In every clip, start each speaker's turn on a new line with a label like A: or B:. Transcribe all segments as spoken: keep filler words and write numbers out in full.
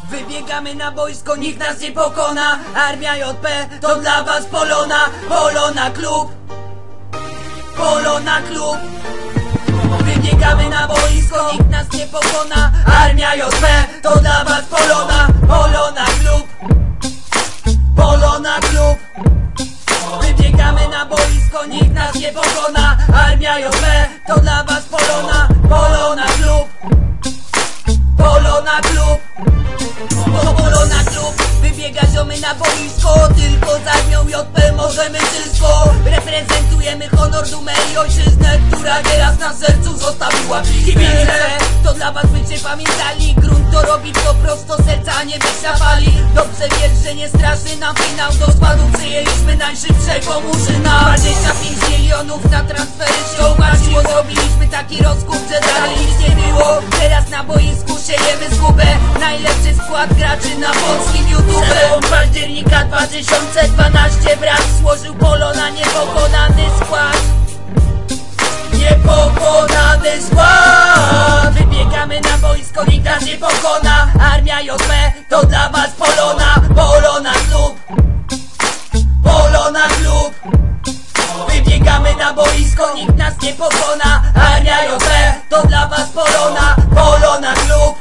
A: Wybiegamy na boisko, nikt nas nie pokona. Armia J P to dla was Polona. Polona klub, Polona klub. Wybiegamy na boisko, nikt nas nie pokona. Armia J P to dla was Polona. Polona klub, Polona klub. Wybiegamy na boisko, nikt nas nie pokona. Armia J P to dla was Polona. Polona klub, Polona klub. Polona klub. Wybiega ziomy na boisko, tylko z Armią J P możemy wszystko. Reprezentujemy honor, dumę i ojczyznę, która nieraz na sercu zostawiła kibice. To dla was bycie pamiętali. Grunt to robi to prosto, serca nie wyszafali. Dobrze wiesz, że nie straszy nam finał. Do składu przyjęliśmy najszybszego Murzyna. Dwadzieścia pięć milionów na transfery się umarzyło. Zrobiliśmy taki rozkup, że dalej nic nie było. Teraz na boisku siejemy zgubę. Najlepszy skład graczy na polskim YouTube. Przełom października dwa tysiące dwunasty brat złożył Polona niepokonany skład. Niepokonany skład. Wybiegamy na boisko, nikt nas nie pokona. Armia J P to dla was Polona. Polona klub, Polona klub. Wybiegamy na boisko, nikt nas nie pokona. Armia J P to dla was Polona. Polona klub,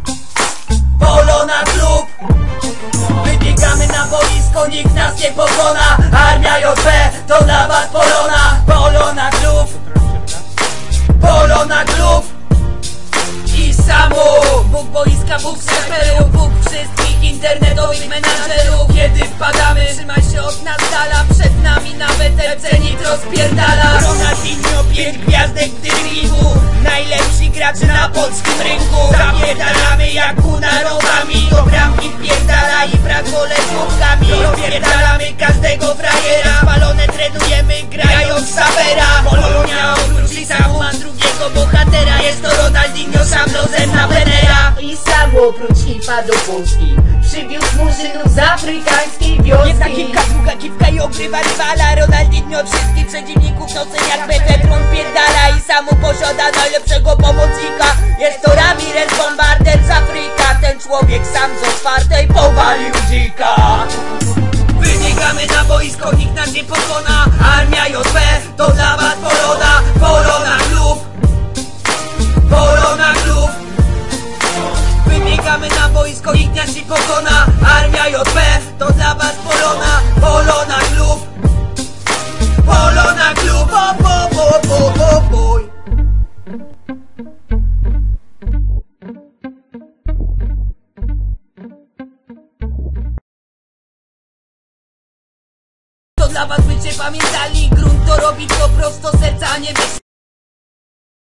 A: Polona klub. Wybiegamy na boisko, nikt nas nie pokona. Armia J P to dla was Polona. Polona klub, Polona klub. I samo Bóg boiska, Bóg szaperów, Bóg wszystkich internetowych menadżerów. Kiedy wpadamy, trzymaj się od nas dala. Przed nami nawet Cenit rozpierdala. Ronaldinho, pięć gwiazdek w driblingu. Najlepsi gracze na polskim rynku. Zapierdalamy jak kunarowami. Do bramki wpierdala i brak wolę główkami. Rozpierdalamy każdego frajera. Spalone trenujemy grając Savera. Polonia oprócz Lisamu ma drugiego bohatera. Jest to Ronaldinho, sam lozem na Benera.
B: I sam oprócz hipa do Polski przywiózł murzynów z afrykańskiej wioski.
A: Jedna kilka, druga kilka i ogrywa rywala. Ronaldinho wszystkich przeciwników nocem jak Metatron pierdala. I sam posiada najlepszego pomocnika. Jest to Ramirez, bombarder z Afryka. Ten człowiek sam z otwartej powalił dzika. Wybiegamy na boisko, nikt nas nie pokona. Armia J P to dla was Polona. Polona klub, Polona klub. Wybiegamy na boisko, nikt nas nie pokona. Armia J P to dla was Polona. Polona klub, Polona klub. Bo, bo, bo, bo, bo, bo. To dla was bycie pamiętali. Grunt to robi to prosto, serca nie wyszło.